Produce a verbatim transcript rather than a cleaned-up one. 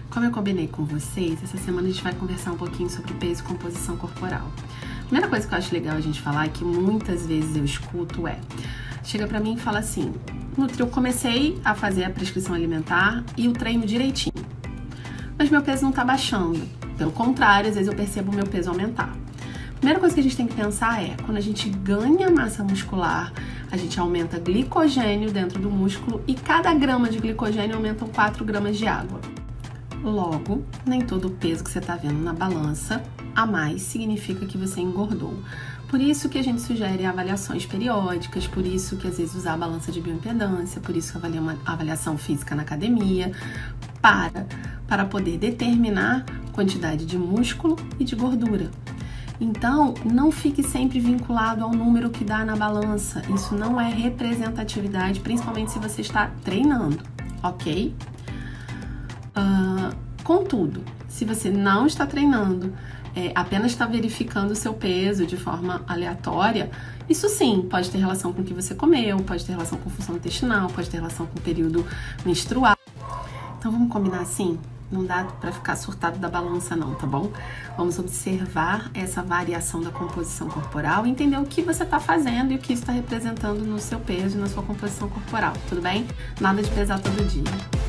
Como eu combinei com vocês, essa semana a gente vai conversar um pouquinho sobre peso e composição corporal. A primeira coisa que eu acho legal a gente falar, que muitas vezes eu escuto é, chega pra mim e fala assim, Nutri, eu comecei a fazer a prescrição alimentar e o treino direitinho, mas meu peso não tá baixando. Pelo contrário, às vezes eu percebo o meu peso aumentar. A primeira coisa que a gente tem que pensar é, quando a gente ganha massa muscular, a gente aumenta glicogênio dentro do músculo e cada grama de glicogênio aumenta quatro gramas de água. Logo, nem todo o peso que você está vendo na balança a mais significa que você engordou. Por isso que a gente sugere avaliações periódicas, por isso que às vezes usar a balança de bioimpedância, por isso que avalia uma avaliação física na academia, para, para poder determinar quantidade de músculo e de gordura. Então, não fique sempre vinculado ao número que dá na balança. Isso não é representatividade, principalmente se você está treinando, ok? Uh, contudo, se você não está treinando, é, apenas está verificando o seu peso de forma aleatória, isso sim pode ter relação com o que você comeu, pode ter relação com função intestinal, pode ter relação com o período menstrual. Então vamos combinar assim? Não dá para ficar surtado da balança não, tá bom? Vamos observar essa variação da composição corporal e entender o que você está fazendo e o que isso está representando no seu peso e na sua composição corporal, tudo bem? Nada de pesar todo dia.